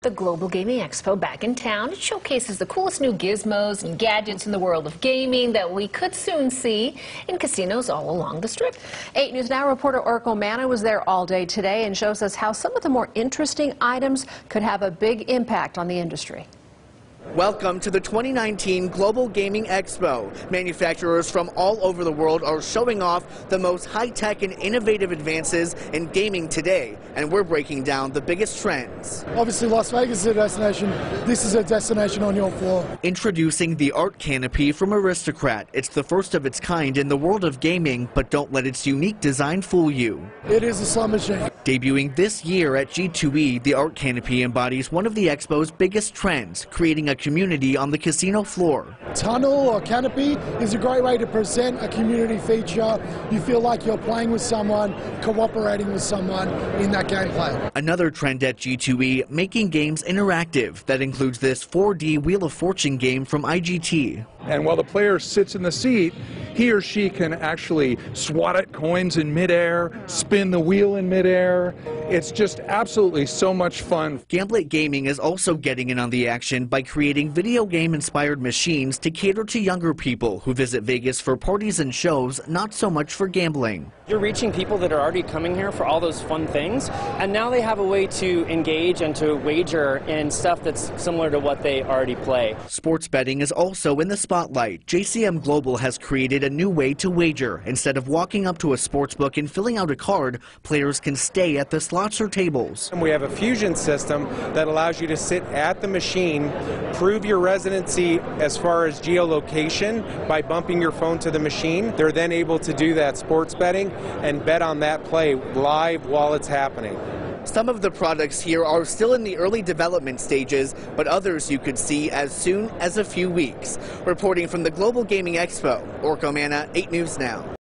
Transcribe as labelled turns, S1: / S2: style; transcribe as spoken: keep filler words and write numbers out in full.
S1: The Global Gaming Expo back in town. It showcases the coolest new gizmos and gadgets in the world of gaming that we could soon see in casinos all along the Strip.
S2: eight News Now reporter Orko Manna was there all day today and shows us how some of the more interesting items could have a big impact on the industry.
S3: Welcome to the twenty nineteen Global Gaming Expo. Manufacturers from all over the world are showing off the most high-tech and innovative advances in gaming today, and we're breaking down the biggest trends.
S4: Obviously, Las Vegas is a destination. This is a destination on your floor.
S3: Introducing the Art Canopy from Aristocrat. It's the first of its kind in the world of gaming, but don't let its unique design fool you.
S4: It is a slot machine.
S3: Debuting this year at G two E, the Art Canopy embodies one of the Expo's biggest trends, creating a community on the casino floor.
S4: Tunnel or canopy is a great way to present a community feature. You feel like you're playing with someone, cooperating with someone in that gameplay.
S3: Another trend at G two E, making games interactive. That includes this four D Wheel of Fortune game from I G T.
S5: And while the player sits in the seat, he or she can actually swat at coins in midair, spin the wheel in midair. It's just absolutely so much fun.
S3: Gamblit Gaming is also getting in on the action by creating video game-inspired machines to cater to younger people who visit Vegas for parties and shows, not so much for gambling.
S6: You're reaching people that are already coming here for all those fun things, and now they have a way to engage and to wager in stuff that's similar to what they already play.
S3: Sports betting is also in the spotlight. J C M Global has created a new way to wager. Instead of walking up to a sportsbook and filling out a card, players can stay at the slots or tables.
S7: And we have a fusion system that allows you to sit at the machine, prove your residency as far as geolocation by bumping your phone to the machine. They're then able to do that sports betting and bet on that play live while it's happening.
S3: Some of the products here are still in the early development stages, but others you could see as soon as a few weeks. Reporting from the Global Gaming Expo, Orko Manna, eight News Now.